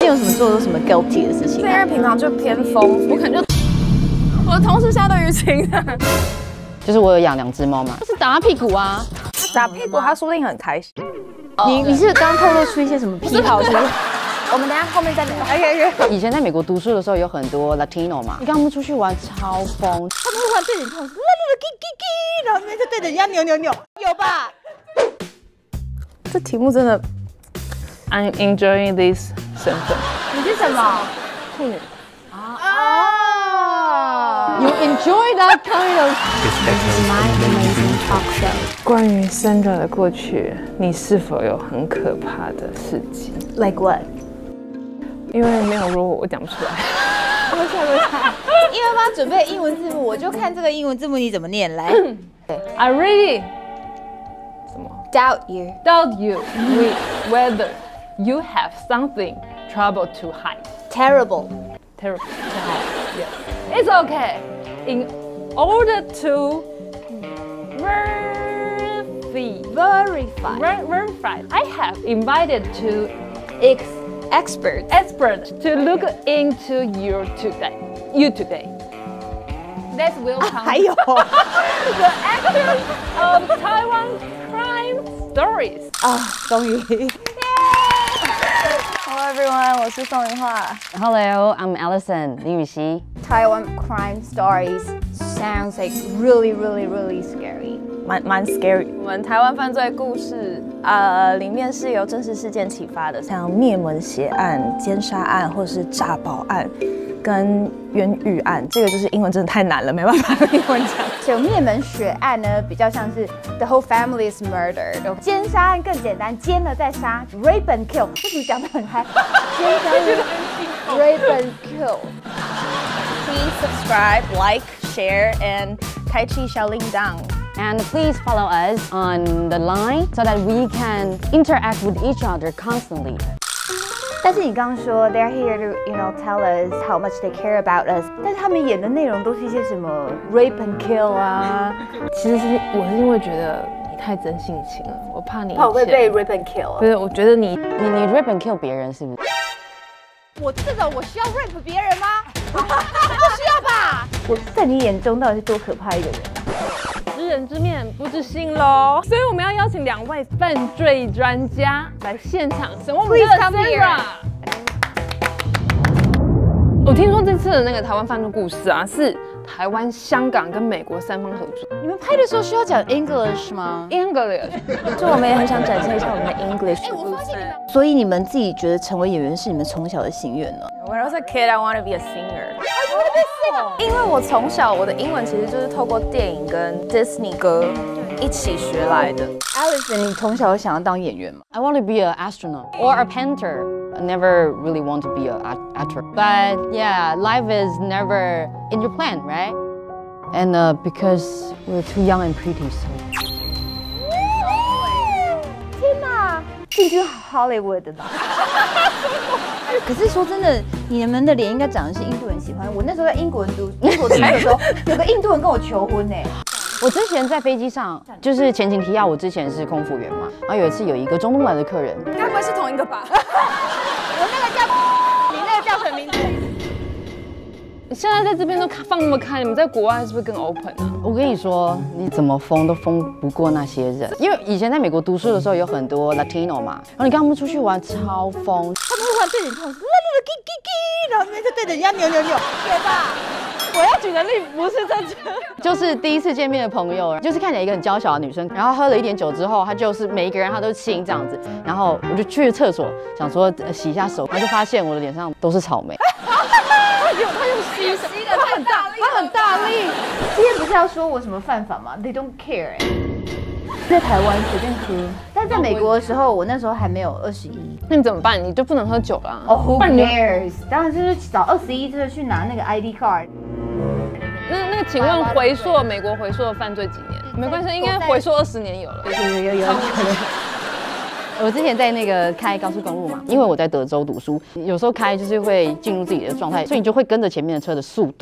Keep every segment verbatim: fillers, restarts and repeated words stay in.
你有什么做过什么 guilty 的事情？ 因为平常就偏疯，我可能就我的同事现在都舆情的， 就是我有养两只猫嘛，就是打它屁股啊， 打屁股，他说不定很开心。 你你是刚透露出一些什么癖好是不是？ 我们等下后面再聊。 OK OK。 以前在美国读书的时候，有很多 Latino 嘛，你跟他们出去玩超疯， 他们会玩对着你唱，啦啦啦叽叽叽，然后那边就对着人家扭扭扭，有吧？ 这题目真的 ，I'm enjoying this 身份。 你是什么？ 处女。 啊 You enjoy that kind of My amazing talk show。 关于 Sandra 的过去，你是否有很可怕的事迹 Like what？ 因为没有如果我讲不出来。 我想我想，因为妈准备英文字幕，我就看这个英文字幕你怎么念来。 I really 什么 Doubt you。 doubt you with whether you have something trouble to hide. Terrible。 Terrible to hide. Yes. It's okay. In order to verify, Verify。 ver- verify, I have invited to Ex expert。 experts to look into your today. You today. That will come. 还有 The actors of Taiwan crime stories. 啊，终于。Hello everyone， 我是宋云画。 Hello, I'm Allison 林雨熙。 Taiwan crime stories sounds like really, really, really scary。 蛮蛮 scary。我们台湾犯罪故事，呃，里面是由真实事件启发的，像灭门血案、奸杀案或者是诈保案，跟冤狱案。这个就是英文真的太难了，没办法用英文讲。 就灭门血案呢，比较像是 the whole family is murdered。奸杀案更简单，奸了再杀 ，rape and kill。为什么讲得很嗨？奸杀案 ，rape and kill。Please subscribe, like, share, and 开启小铃铛。 And please follow us on the line so that we can interact with each other constantly. 但是你刚刚说 they're here to you know tell us how much they care about us， 但是他们演的内容都是一些什么 rape and kill 啊， 其实是我是因为觉得你太真性情了，我怕你怕我会被 rape and kill 啊。 不是，我觉得你你你 rape and kill 别人是不是？ 我这种我需要 rape 别人吗？不需要吧？我在你眼中到底是多可怕一个人？ 知人之面不知心喽，所以我们要邀请两位犯罪专家来现场审问我们的 Sandra。我听说这次的那个台湾犯罪故事啊，是台湾、香港跟美国三方合作。 你们拍的时候需要讲 English 吗 English， 就我们也很想展现一下我们的 English。哎，我发现你们，所以你们自己觉得成为演员是你们从小的心愿呢 When I was a kid, I want to be a singer. 因为我从小我的英文其实就是透过电影跟 Disney 歌一起学来的。 Allison， 你从小有想要当演员吗？ I want to be an astronaut or a painter. I never really want to be an actor. But yeah, life is never in your plan, right? And uh, because we're too young and pretty, so. 天哪，进军 Hollywood 的吧？可是说真的，你们的脸应该长得是印度人喜欢。我那时候在英国读英国读书的时候，有个印度人跟我求婚呢。 我之前在飞机上，就是前情提要，我之前是空服员嘛，然后有一次有一个中东来的客人， 该不会是同一个吧？ 我那个叫，你那个叫什么名字？ 你现在在这边都放那么开，你们在国外是不是更 open 啊？ 我跟你说，你怎么疯都疯不过那些人，因为以前在美国读书的时候有很多 Latino 嘛，然后你跟他们出去玩超疯， 他们会玩对着你唱，啦啦啦叽叽叽，然后那边就对着人家扭扭扭，对吧？ 我要举的例不是在这， 就是第一次见面的朋友，就是看起来一个很娇小的女生，然后喝了一点酒之后，她就是每一个人她都亲这样子，然后我就去厕所想说、呃、洗一下手，然后就发现我的脸上都是草莓。 他用他用吸吸的，他很大，他很大力。 今天不是要说我什么犯法吗 ？They don't care 哎、在台湾随便喝，但在美国的时候，我那时候还没有二十一。 那你怎么办？你就不能喝酒啦？ 哦、oh, ，Who 不然你就 cares？ 当然就是找二十一，就是去拿那个 I D card。 那那个，请问回溯美国回溯的犯罪几年？没关系，应该回溯二十年有了。 有有有有。 我之前在那个开高速公路嘛，因为我在德州读书，有时候开就是会进入自己的状态，所以你就会跟着前面的车的速度，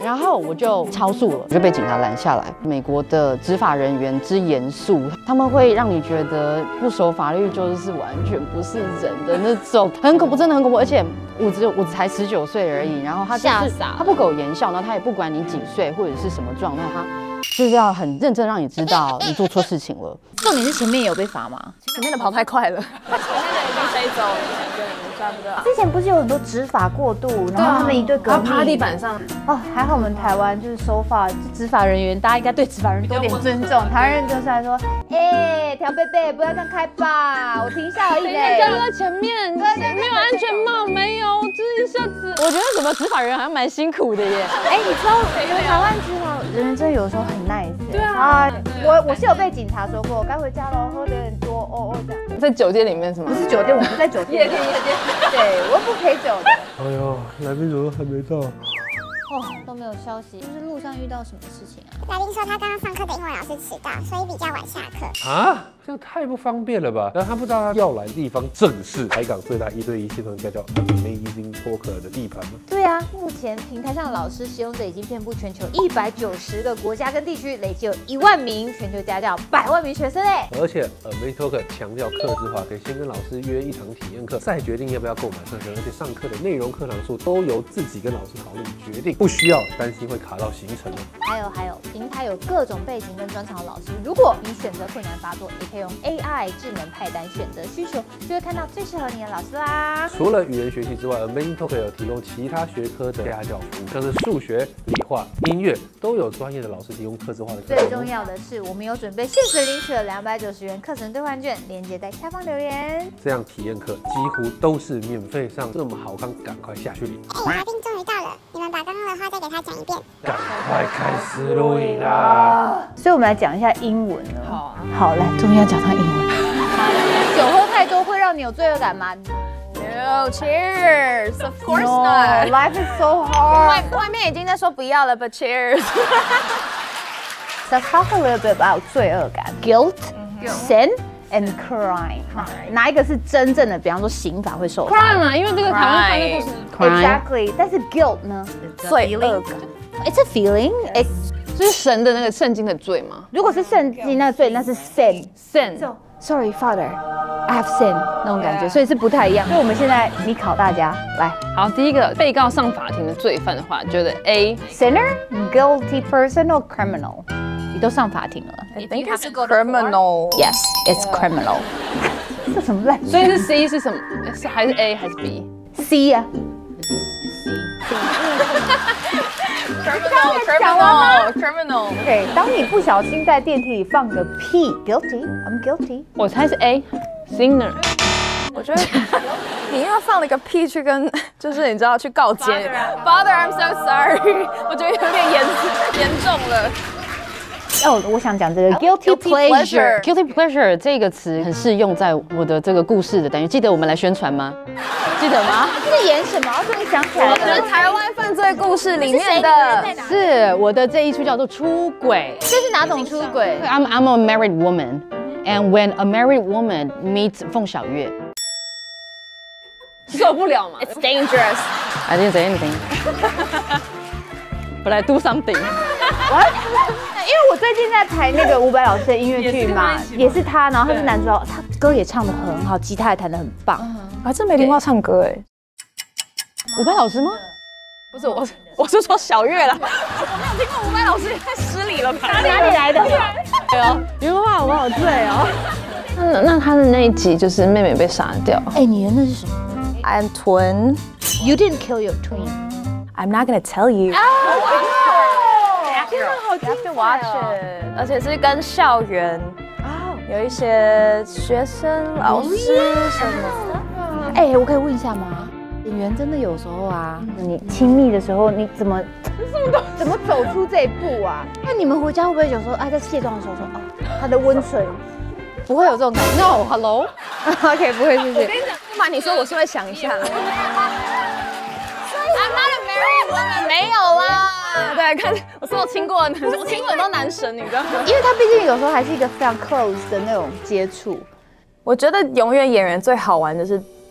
然后我就超速了，我就被警察拦下来。美国的执法人员之严肃，他们会让你觉得不守法律就是完全不是人的那种，很恐怖，真的很恐怖。而且我只有我才十九岁而已，然后他就是他不苟言笑，然后他也不管你几岁或者是什么状态，他就是要很认真让你知道你做错事情了。 重点是前面有被罚吗？ 前面的跑太快了，前面的已经飞走了，对，抓不到。 之前不是有很多执法过度，然后他们一堆革命， 趴地板上。 哦，还好我们台湾就是守法，执法人员大家应该对执法人员多点尊重。台湾人就是来说，哎，调贝贝不要这样开吧，我停下而已嘞。 站在前面，没有安全帽，没有，这一下子，我觉得怎么执法人员好像蛮辛苦的耶。 哎，你知道台湾执法人员真的有时候很 nice。对啊，我我是有被警察说过，该回家喽，喝的有点多，哦哦这样。 在酒店里面是吗？ 不是酒店，我们在酒店。夜店夜店。对，我不陪酒的。 哎呦，来宾怎么还没到？ 哦，都没有消息，就是路上遇到什么事情啊？来宾说他刚刚上课的英文老师迟到，所以比较晚下课。 啊，这样太不方便了吧？然后他不知道他要来的地方正是台港最大一对一线上家教 Amazing Talker 的地盘吗？ 对啊，目前平台上的老师使用者已经遍布全球一百九十个国家跟地区，累计有一万名全球家教，百万名学生哎。 而且 Amazing Talker 强调客制化，可以先跟老师约一场体验课，再决定要不要购买课程，而且上课的内容、课堂数都由自己跟老师讨论决定。不需要担心会卡到行程了。 还有还有，平台有各种背景跟专长的老师，如果你选择困难发作，也可以用 A I 智能派单选择需求，就会看到最适合你的老师啦。 除了语言学习之外 ，Amazing Talker 有提供其他学科的家教服务，像是数学、理化、音乐，都有专业的老师提供客制化的课程。 最重要的是，我们有准备限时领取了两百九十元课程兑换券，链接在下方留言。 这样体验课几乎都是免费上，这么好看，赶快下去领。 哎，来宾终于到了，你们把刚刚的话再给他讲一遍。 赶快开始录影啦！ 所以我们来讲一下英文了。 好啊， 好，来，终于要讲到英文。酒喝太多会让你有罪恶感吗 No, cheers. Of course No, not. life is so hard. 外外面已经在说不要了 ，but cheers. Let's talk a little bit about 罪恶感 ，guilt, sin, and crime. 哪一个是真正的？比方说刑法会受罚 crime 啊，因为这个台湾犯罪故事 Exactly. 但是 guilt 呢？ 罪恶感 It's a feeling. It's 就是神的那个圣经的罪吗？ 如果是圣经那个罪，那是 sin. sin. Sorry, Father, I have sin 那种感觉，所以是不太一样。所以我们现在你考大家来。 好，第一个被告上法庭的罪犯的话，觉得 A Sinner, guilty person, or criminal？ 你都上法庭了。 I think it's criminal. Yes, it's criminal. 这什么烂？ 所以是 C 是什么？是还是 A 还是 B？ C 呀。 Criminal, criminal, criminal. OK， 当你不小心在电梯里放个屁 ，guilty, I'm guilty。 我猜是 A sinner。 我觉得你要放了个屁去跟，就是你知道去告诫 Father, I'm so sorry。我觉得有点严严重了。 哦，我想讲这个 guilty pleasure。 guilty pleasure 这个词很适用在我的这个故事的单元，记得我们来宣传吗？记得吗？ 是演什么？终于想起来是了。 台湾犯罪故事里面的， 是我的这一出叫做出轨。 这是哪种出轨 I'm I'm a married woman, and when a married woman meets 凤小岳，受不了嘛 It's dangerous. I didn't say anything. But I do something. What？ 因为我最近在排那个伍佰老师的音乐剧嘛，也是他，然后他是男主角，他歌也唱得很好，吉他也弹得很棒。 我还真没听过他唱歌哎。 伍佰老师吗？ 不是我，我是说小岳啦。我没有听过伍佰老师，也太失礼了吧？ 哪里来的？ 对哦，原话我好醉哦。 那那他的那一集就是妹妹被杀掉。 哎，你的那是什么 I'm twin. ？You didn't kill your twin. I'm not gonna tell you. 天哪，好精彩 Watch 哦！ it， 而且是跟校园有一些学生、老师什么的。 哎，我可以问一下吗？演员真的有时候啊，你亲密的时候，你怎么怎么走出这一步啊？那你们回家会不会有时候啊，在卸妆的时候说哦，他的温存，不会有这种感觉 No, hello. OK， 不会，谢谢。 不瞒你说，我是会想一下。I'm not a married woman， 没有啦。对，看我所有亲过的男生，我亲过很多男神，你知道吗？ 因为他毕竟有时候还是一个非常 close 的那种接触。 我觉得永远演员最好玩的是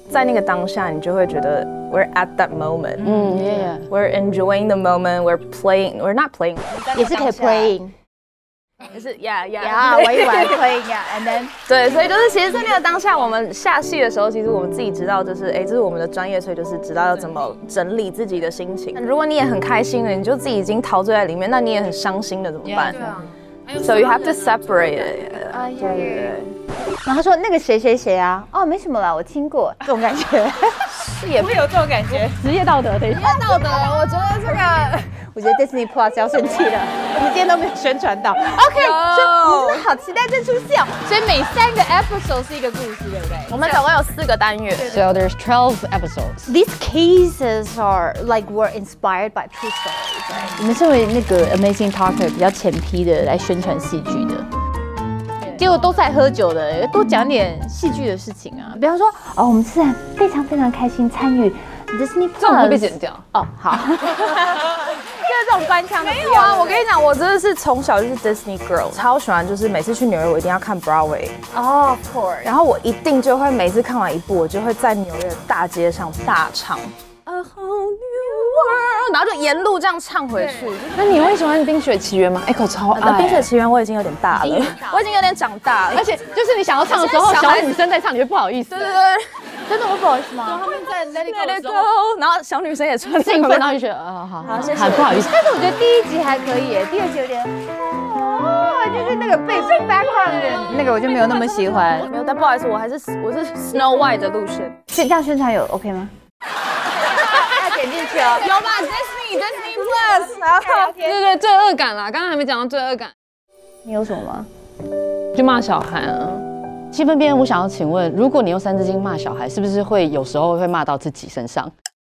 在那个当下，你就会觉得 we're at that moment， 嗯 ，yeah， we're enjoying the moment, we're playing, we're not playing， 也是可以 playing， 也是 yeah yeah， 呀，玩一玩 playing 呀 ，and then 对，所以就是其实，在那个当下，我们下戏的时候，其实我们自己知道，就是哎，这是我们的专业，所以就是知道要怎么整理自己的心情。如果你也很开心了，你就自己已经陶醉在里面，那你也很伤心的怎么办？对啊。So you have to separate it。 啊，对对对。然后他说那个谁谁谁啊，哦，没什么啦，我听过这种感觉， 是也会有这种感觉。 职业道德，等一下， 道德，我觉得这个。 我觉得 Disney Plus 要生气了，我们今天都没有宣传到。OK， 所以我们真的好期待这出戏哦。所以每三个 episode 是一个故事，对不对？ 我们总共有四个单元。 So there's twelve episodes. These cases are like were inspired by true stories. Right? 你们身为那个 Amazing Talker 比较前批的来宣传戏剧的。结果都在喝酒的，多讲点戏剧的事情啊。比方说，哦，我们自然非常非常开心参与 Disney Plus， 这种会被剪掉。 哦，好。就是这种官腔的。 没有啊，我跟你讲，我真的是从小就是 Disney girl， 超喜欢，就是每次去纽约我一定要看 Broadway。 哦 ，of course。然后我一定就会每次看完一部，我就会在纽约的大街上大唱。A whole new world， 然后就沿路这样唱回去。 那你会喜欢《冰雪奇缘》吗 ？Echo 超爱。 《冰雪奇缘》我已经有点大了，我已经有点长大了， 而且就是你想要唱的时候，小女生在唱，你会不好意思。 对对对。 真的会不好意思吗？ 他们在 Let It Go， 然后小女生也穿兴奋，然后就觉得啊好，好，谢谢，很不好意思。 但是我觉得第一集还可以耶，第二集有点哦，就是那个背景 background 的那个我就没有那么喜欢。 没有，但不好意思，我还是我是 Snow White 的路线。 这样宣传有 OK 吗？要剪进去哦。 有吧 ？Disney Disney Plus。 对对，罪恶感啦，刚刚还没讲到罪恶感。 你有什么吗？ 就骂小孩啊。七分边，我想要请问，如果你用三字经骂小孩，是不是会有时候会骂到自己身上？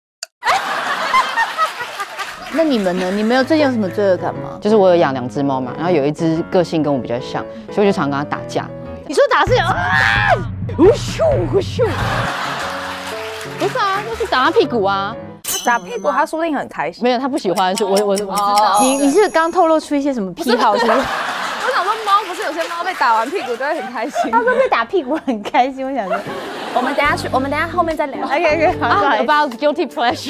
那你们呢？你们有最近有什么罪恶感吗？ 就是我有养两只猫嘛，然后有一只个性跟我比较像，所以我就常跟它打架。 你说打是有？ 呼咻呼咻！不是啊，就是打它屁股啊。 打屁股，他说不定很开心。 没有，他不喜欢，就我我我知道。 你你是刚透露出一些什么癖好是不是？ 我想说猫不是有些猫被打完屁股都会很开心。 他说被打屁股很开心，我想说， 我们等下去，我们等下后面再聊。 OK OK， 好。 About guilty pleasure。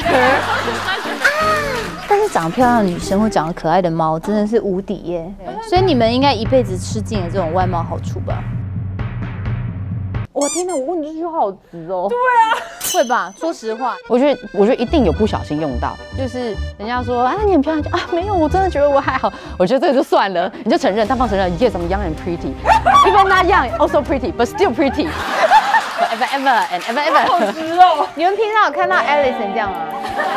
但是长得漂亮的女生或长得可爱的猫真的是无敌耶，所以你们应该一辈子吃尽了这种外貌好处吧？我天哪，我问你这句话好直哦。 对啊， 会吧？说实话， 我觉得我觉得一定有不小心用到，就是人家说啊你很漂亮啊，没有，我真的觉得我还好。我觉得这个就算了，你就承认，大方承认 ，Yes I'm young and pretty, even not young also pretty, but still pretty, forever ever and ever ever。 好直哦。 你们平常有看到 Alison 这样吗？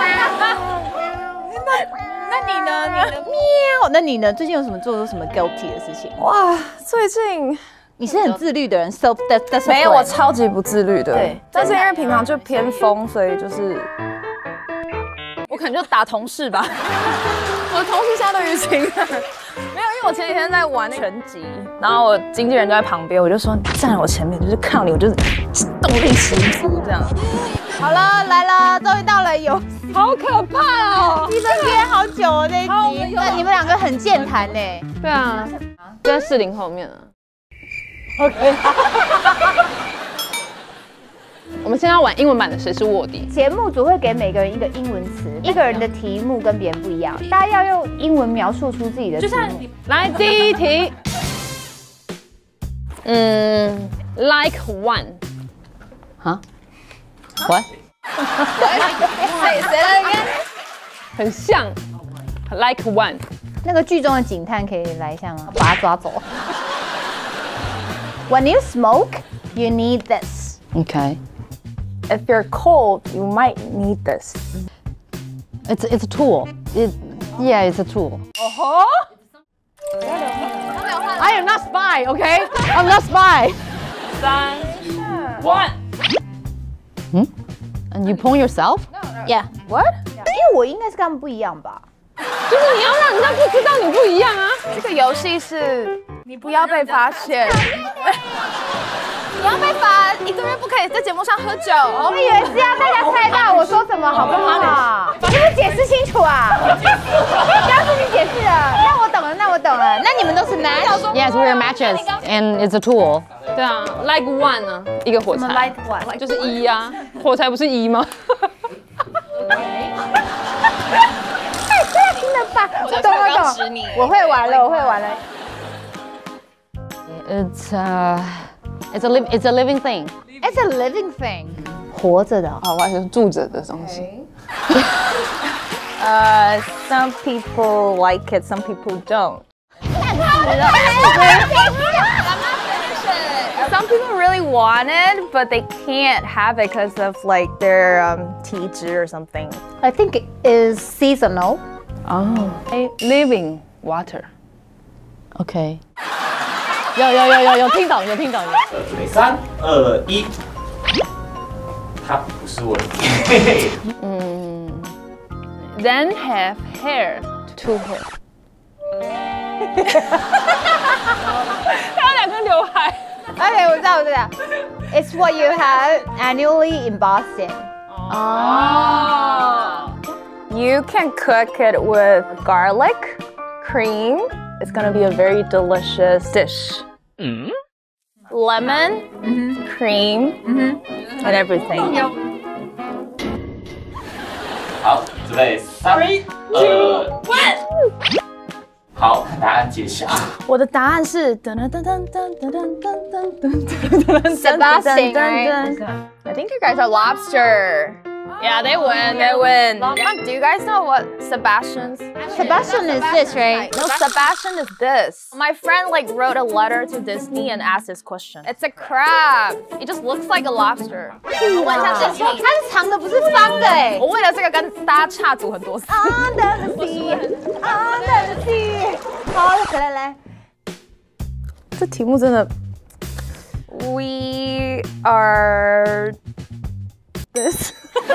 那你呢？你呢？ 喵。那你呢？最近有什么做出什么 guilty 的事情？ 哇，最近。 你是很自律的人 ，self discipline。 没有，我超级不自律的。 对， 但是因为平常就偏疯，所以就是我可能就打同事吧。我的同事现在都舆情没有，因为我前几天在玩拳击，然后我经纪人就在旁边，我就说你站在我前面，就是看到你，我就是动力十足这样。 好了，来了，终于到了有， 好可怕哦！ 一分憋好久哦，这一集。那你们两个很健谈呢。 对啊，就在士林后面啊。 OK， 我们现在要玩英文版的谁是卧底。 节目组会给每个人一个英文词，一个人的题目跟别人不一样，大家要用英文描述出自己的题目。就像来第一题，嗯 ，like one， 哈 ，what？ 谁谁来一个？ 很像 ，like one。 那个剧中的警探可以来一下吗？把他抓走。When you smoke, you need this. Okay. If you're cold, you might need this. It's it's a tool. It yeah, it's a tool. Oh. I am not spy. Okay, I'm not spy. 三 one. Hmm? And you point yourself? Yeah. What? 因为我应该是跟他们不一样吧？ 就是你要让人家不知道你不一样啊。 这个游戏是。你不要被发现，你要被罚一个月不可以在节目上喝酒。 我以为是要大家猜到我说什么，好不好？你们解释清楚啊！刚是你解释了，那我懂了，那我懂了。那你们都是男 ？Yes, we're matches, and it's a tool. 对啊 ，like one 呢，一个火柴 like one 就是一呀，火柴不是一吗？ 太听了吧，懂了懂，我会玩了，我会玩了。 It's uh, it's a live, it's a living thing. It's a living thing， 活着的。 哦，我还是住着的东西。 Uh, some people like it, some people don't. Some people really want it, but they can't have it because of like their um, 体质 or something. I think it is seasonal. Oh, living water. OK. 有有有有有听懂有听懂。 准备三二一，它不是问题。 嗯 ，then have hair, two hair. 他有两根刘海。 OK， 我知道，我知道。It's what you have annually in Boston. Oh. You can cook it with garlic, cream. It's gonna be a very delicious dish. Mm. Lemon, mm-hmm. cream, mm-hmm. and everything. 好，准备三二一。好，答案揭晓。 我的答案是噔噔噔噔噔噔噔噔噔噔 Sebastian, right? I think you guys are lobster. Yeah, they win. They win. Do you guys know what Sebastian's? Sebastian is this, right? No, Sebastian is this. My friend like wrote a letter to Disney and asked this question. It's a crab. It just looks like a lobster. 我问一下 Disney，它是长的，不是方的哎。 我为了这个跟大家岔组很多次。 Under the sea, under the sea。好，来来来， 这题目真的。We are this.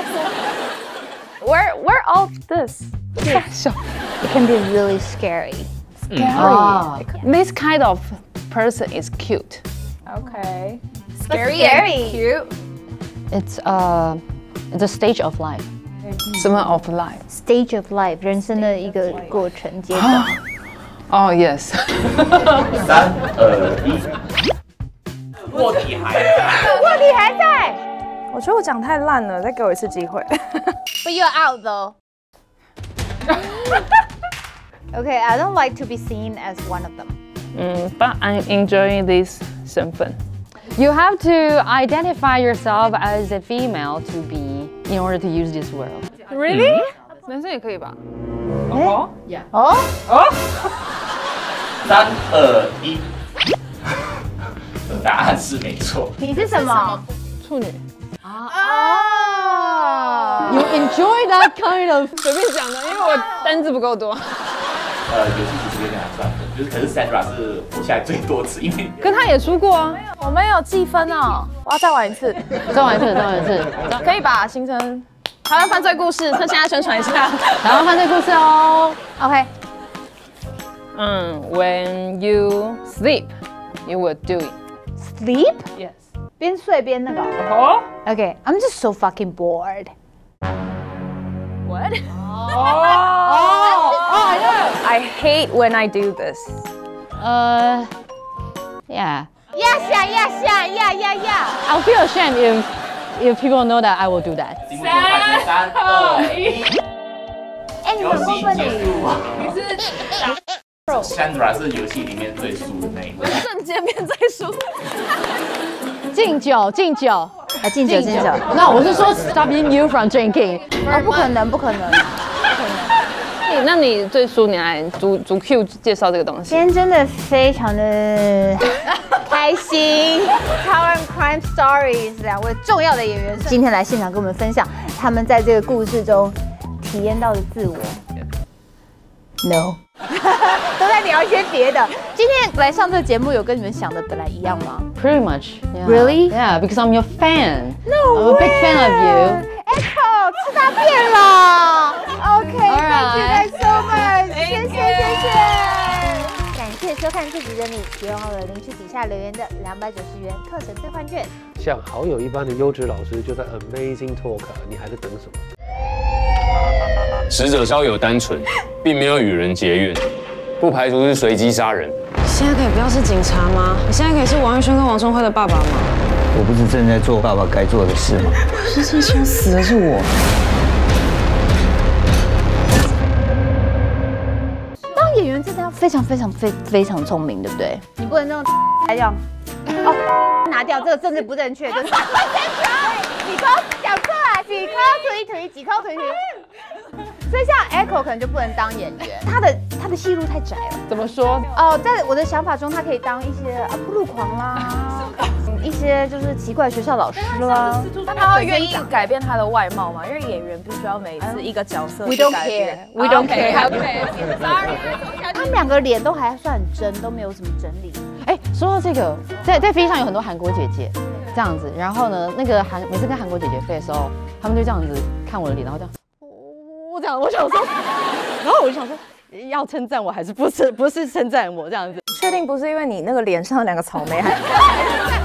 we're we're all this. It can be really scary. Scary. Ah, this kind of person is cute. Okay. Scary, and cute. It's uh, it's a stage of life. 什么 of life? Stage of life， 人生的一个过程阶段。 Oh yes. 三二一，卧底还在。 卧底还在。 我觉得我讲太烂了，再给我一次机会。 But you're out though. Okay, I don't like to be seen as one of them. Mm, but I'm enjoying this 身份. You have to identify yourself as a female to be in order to use this word. Really? 男生也可以吧？ 哦，哦， 哦。 三二一，答案是没错。 你是什么？ 处女。 哦 You enjoy that kind of 随便讲的，因为我单字不够多。 呃，游戏其实有点难算的，就是可是 Sandra 是活下来最多次，因为可他也输过啊。 我们有计分哦，我要再玩一次。 再玩一次，再玩一次， 可以吧？形成台湾犯罪故事，趁现在宣传一下台湾犯罪故事哦。 OK， 嗯 ，When you sleep, you will do it. Sleep？ Yes. 边睡边那个。 哦。 Okay, I'm just so fucking bored. What? Oh. Oh, I know. I hate when I do this. Uh, yeah. Yes, yeah, yes, yeah, yeah, yeah, yeah. I'll feel ashamed if if people know that I will do that. 三二一， 哎，你游戏很过分结束。 你是 Sandra 是游戏里面最输的那一位。 瞬间变最输。 敬酒，敬酒。 啊，敬酒，敬酒。 那我是说 stopping you from drinking。 哦，不可能，不可能，不可能。 你那你最初你来逐逐 Q 介绍这个东西。 今天真的非常的开心。台湾 Crime Stories 两位重要的演员今天来现场跟我们分享他们在这个故事中体验到的自我。No， 都在聊一些别的。今天来上这个节目有跟你们想的本来一样吗 Pretty much. Yeah. Really? Yeah, because I'm your fan. No I'm a big fan of you. Echo 吃大便了。OK， Alright. Thank you guys so much. 谢谢谢谢。感谢收看这集的你，别忘了领取底下留言的两百九十元课程兑换券。 像好友一般的优质老师就在 Amazing Talk， 你还在等什么？ 使者交友单纯，并没有与人结怨。 不排除是随机杀人。 现在可以不要是警察吗？你现在可以是王玉轩跟王春辉的爸爸吗？ 我不是正在做爸爸该做的事吗？ 世界上死的是我。 当演员真的要非常非常非非常聪明，对不对？你不能那种还要哦拿掉这个政治不正确，就是几颗讲错了，几颗腿腿几颗腿腿。所以像 Echo 可能就不能当演员，他的他的戏路太窄了。 怎么说？ 哦，在我的想法中，他可以当一些啊铺路狂啦，一些就是奇怪学校老师啦。 那他会愿意改变他的外貌吗？因为演员必须要每次一个角色 We 去 don't 改变。 care, we don't care. OK，Sorry。 他们两个脸都还算真，都没有什么整理。 哎，说到这个，在在飞机上有很多韩国姐姐这样子，然后呢，那个韩每次跟韩国姐姐飞的时候，他们就这样子看我的脸，然后这样。我这样，我想说，然后我就想说，要称赞我还是不是不是称赞我这样子？ 确定不是因为你那个脸上两个草莓还？